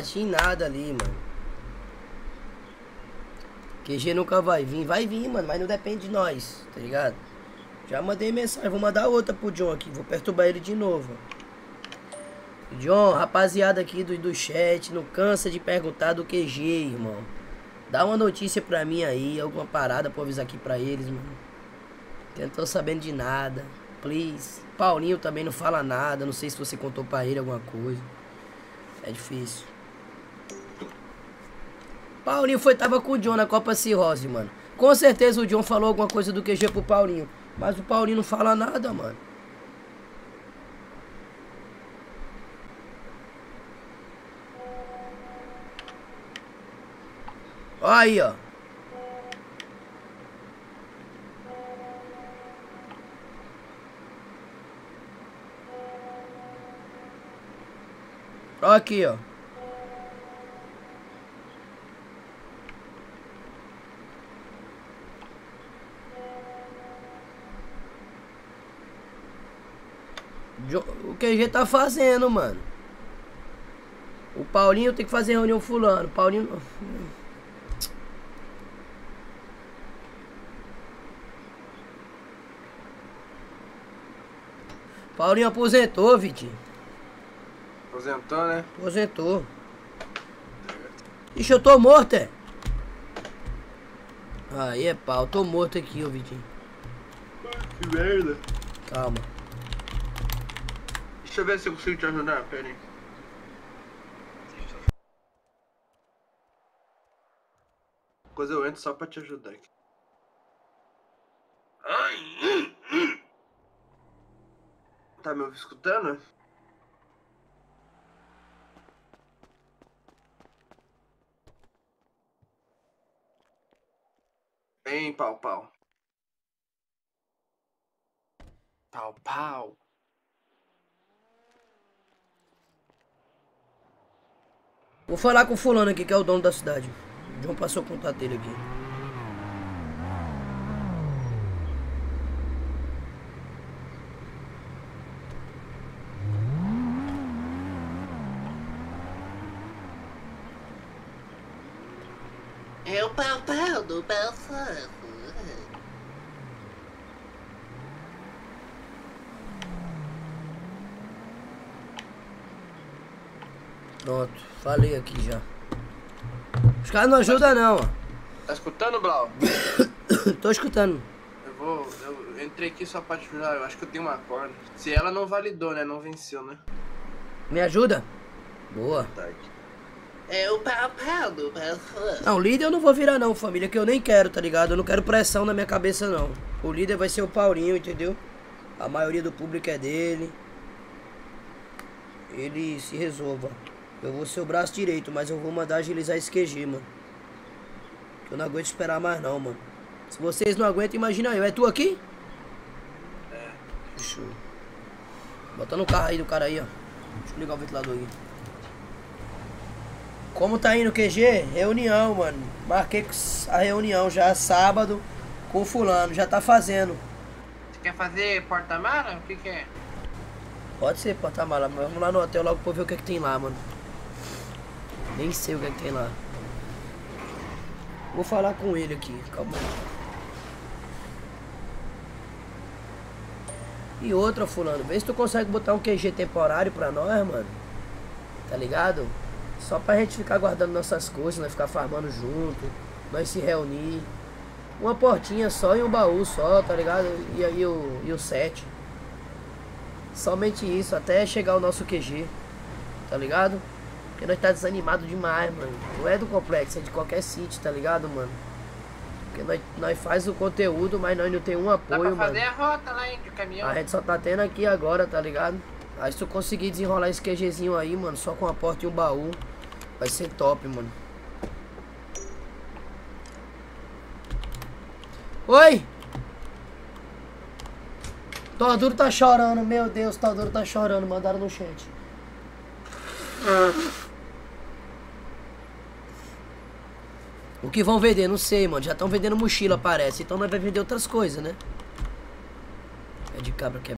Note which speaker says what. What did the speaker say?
Speaker 1: bati em nada ali, mano. QG nunca vai vir, mano, mas não depende de nós, tá ligado? Já mandei mensagem, vou mandar outra pro John aqui, vou perturbar ele de novo. John, rapaziada aqui do chat, não cansa de perguntar do QG, irmão. Dá uma notícia pra mim aí, alguma parada pra avisar aqui pra eles, mano. Eu não tô sabendo de nada, please. Paulinho também não fala nada, não sei se você contou pra ele alguma coisa. É difícil. Paulinho tava com o John na Copa Cirrose, mano. Com certeza o John falou alguma coisa do QG pro Paulinho. Mas o Paulinho não fala nada, mano. Aí, ó. Ó aqui, ó. O QG tá fazendo, mano. O Paulinho tem que fazer reunião fulano. Paulinho... Paulinho aposentou, Vitinho.
Speaker 2: Aposentou, né?
Speaker 1: Aposentou. Ixi, eu tô morto, é? Aí é pau, tô morto aqui, ô Vitinho.
Speaker 2: Que merda.
Speaker 1: Calma.
Speaker 2: Deixa eu ver se eu consigo te ajudar, pera aí. Depois eu entro só pra te ajudar aqui. Ai. Tá me escutando? Vem, pau, pau. Pau, pau.
Speaker 1: Vou falar com o fulano aqui, que é o dono da cidade. O João passou o contato dele aqui.
Speaker 3: É o pau-pau do pau-fogo.
Speaker 1: Pronto, falei aqui já. Os caras não ajudam não, ó.
Speaker 2: Tá escutando, Blau?
Speaker 1: Tô escutando.
Speaker 2: Eu entrei aqui só pra te ajudar, eu acho que eu tenho uma corda. Se ela não validou, né? Não venceu, né?
Speaker 1: Me ajuda? Boa.
Speaker 2: Tá aqui.
Speaker 3: É o pau-pau do pau-fogo.
Speaker 1: Não, líder eu não vou virar não, família, que eu nem quero, tá ligado? Eu não quero pressão na minha cabeça não. O líder vai ser o Paulinho, entendeu? A maioria do público é dele. Ele se resolva. Eu vou ser o braço direito, mas eu vou mandar agilizar esse QG, mano. Eu não aguento esperar mais não, mano. Se vocês não aguentam, imagina eu. É tu aqui?
Speaker 2: É.
Speaker 1: Fechou. Bota no carro aí do cara aí, ó. Deixa eu ligar o ventilador aí. Como tá indo o QG? Reunião, mano. Marquei a reunião já sábado com o fulano. Já tá fazendo.
Speaker 2: Você quer fazer porta-mala? O que é?
Speaker 1: Pode ser porta-mala, mas vamos lá no hotel logo pra ver o que é que tem lá, mano. Nem sei o que é que tem lá. Vou falar com ele aqui, calma aí. E outra, fulano, vê se tu consegue botar um QG temporário pra nós, mano. Tá ligado? Só pra gente ficar guardando nossas coisas, nós ficar farmando junto, nós se reunir. Uma portinha só e um baú só, tá ligado? E aí o set. Somente isso, até chegar o nosso QG. Tá ligado? Porque nós tá desanimado demais, mano. Não é do complexo, é de qualquer sítio, tá ligado, mano? Porque nós faz o conteúdo, mas nós não tem um apoio,
Speaker 2: Dá pra fazer
Speaker 1: mano.
Speaker 2: a rota lá, hein, de caminhão.
Speaker 1: A gente só tá tendo aqui agora, tá ligado? Aí se tu conseguir desenrolar esse QGzinho aí, mano, só com a porta e um baú, vai ser top, mano. Oi! Toduro tá chorando, meu Deus, Toduro tá chorando, mandaram no chat. O que vão vender? Não sei, mano. Já estão vendendo mochila, parece. Então nós vamos vender outras coisas, né? É de cabra que é.